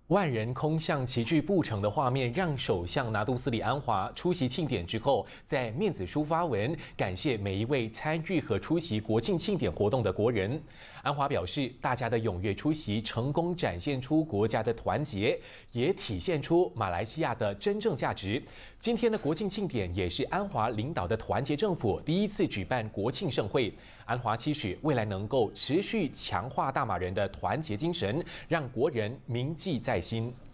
万人空巷齐聚布城的画面，让首相拿督斯里安华出席庆典之后，在面子书发文，感谢每一位参与和出席国庆庆典活动的国人。安华表示，大家的踊跃出席，成功展现出国家的团结，也体现出马来西亚的真正价值。今天的国庆庆典也是安华领导的团结政府第一次举办国庆盛会。安华期许未来能够持续强化大马人的团结精神，让国人铭记在心。